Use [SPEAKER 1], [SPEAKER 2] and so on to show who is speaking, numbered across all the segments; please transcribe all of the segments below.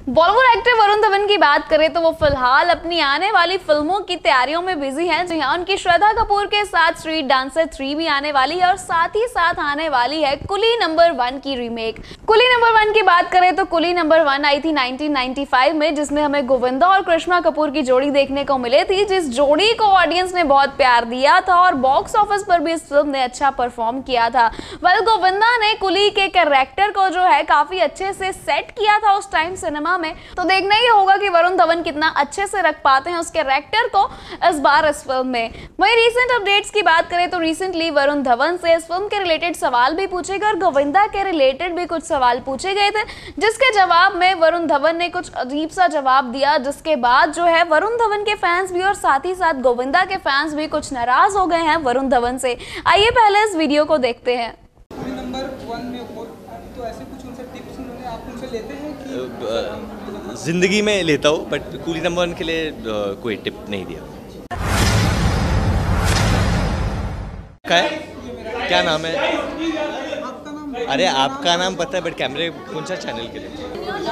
[SPEAKER 1] Bollywood actor Varun Dhawan की बात करें तो वो फिलहाल अपनी आने वाली फिल्मों की तैयारियों में बिजी हैं। जी हाँ, उनकी श्रद्धा कपूर के साथ स्ट्रीट डांसर 3 भी आने वाली है और साथ ही साथ आने वाली है कुली नंबर 1 की रीमेक। कुली नंबर 1 की बात करें तो कुली नंबर 1 आई थी 1995 में, जिसमें हमें गोविंदा और करिश्मा कपूर की जोड़ी देखने को मिली थी, जिस जोड़ी को ऑडियंस ने बहुत प्यार दिया था और बॉक्स ऑफिस पर भी इस फिल्म ने अच्छा परफॉर्म किया था। गोविंदा ने कुली के कैरेक्टर को जो है काफी अच्छे से सेट किया था उस टाइम सिनेमा में, तो देखना ही होगा कि वरुण धवन कितना अच्छे से रख पाते हैं उस कैरेक्टर को इस बार इस फिल्म में। वहीं रीसेंट अपडेट्स की बात करें तो रिसेंटली वरुण धवन से इस फिल्म के रिलेटेड सवाल भी पूछे गए और गोविंदा के रिलेटेड भी कुछ सवाल पूछे गए थे, जिसके जवाब में वरुण धवन ने कुछ अजीब सा जवाब दिया, जिसके बाद जो है वरुण धवन के फैंस भी और साथ ही साथ गोविंदा के फैंस भी कुछ नाराज हो गए हैं वरुण धवन से। आइए पहले इस वीडियो को देखते हैं।
[SPEAKER 2] नंबर 1 में हो तो ऐसे कुछ उनसे टिप्स उन्होंने आप उनसे लेते हैं कि
[SPEAKER 3] जिंदगी में लेता हूँ, बट कुली नंबर 1 के लिए कोई टिप नहीं दिया। क्या नाम है?
[SPEAKER 2] आपका नाम?
[SPEAKER 3] अरे आपका नाम पता है, बट कैमरे कौन सा चैनल के लिए?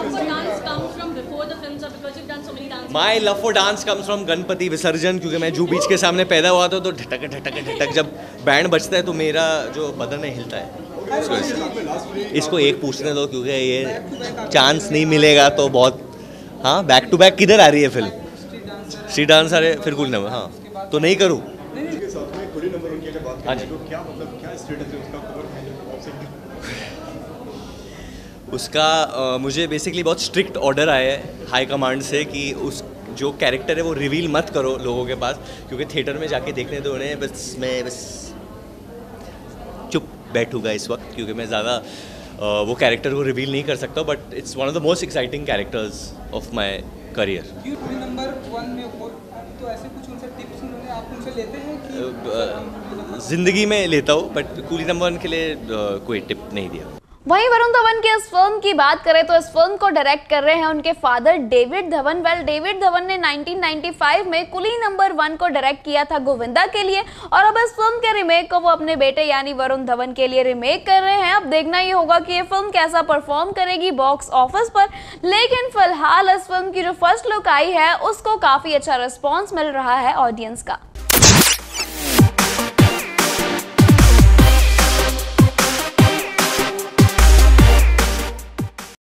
[SPEAKER 3] My love for dance comes from Ganpati Visarjan, क्योंकि मैं जूहू बीच के सामने पैदा हुआ था, तो ढटक ढटक ढटक जब बैंड बजता है तो मेरा जो बदन है हिलता है। इसको एक पूछने दो, क्योंकि ये चांस नहीं मिलेगा तो बहुत। हाँ, बैक टू बैक किधर आ रही है फिल्म? स्ट्रीट डांस आ रहे, फिर कुली नंबर। हाँ, तो नहीं करूँ। हाँ जी, उसका मुझे बेसिकली बहुत स्ट्रिक्ट ऑर्डर आया है हाई कमांड से कि उस जो कैरेक्टर है वो रिवील मत करो लोगों के पास, क्योंकि थिएटर में जाके देखने दो उन्हें। मैं बस चुप बैठूंगा इस वक्त, क्योंकि मैं ज़्यादा वो कैरेक्टर को रिवील नहीं कर सकता, but it's one of the most exciting characters of my career.
[SPEAKER 2] Coolie number 1 में हो तो ऐसे कुछ उनसे टिप्स उन्होंने आप उनसे लेते हैं कि
[SPEAKER 3] जिंदगी में लेता हूँ, बट कुली नंबर 1 के लिए कोई टिप नहीं दिया।
[SPEAKER 1] वहीं वरुण धवन की इस फिल्म की बात करें तो इस फिल्म को डायरेक्ट कर रहे हैं उनके father David Dhawan. David Dhawan ने 1995 में कुली नंबर 1 को डायरेक्ट किया था गोविंदा के लिए, और अब इस फिल्म के रीमेक को वो अपने बेटे यानी वरुण धवन के लिए रीमेक कर रहे हैं। अब देखना ही होगा कि ये फिल्म कैसा परफॉर्म करेगी बॉक्स ऑफिस पर, लेकिन फिलहाल इस फिल्म की जो फर्स्ट लुक आई है उसको काफी अच्छा रिस्पॉन्स मिल रहा है ऑडियंस का।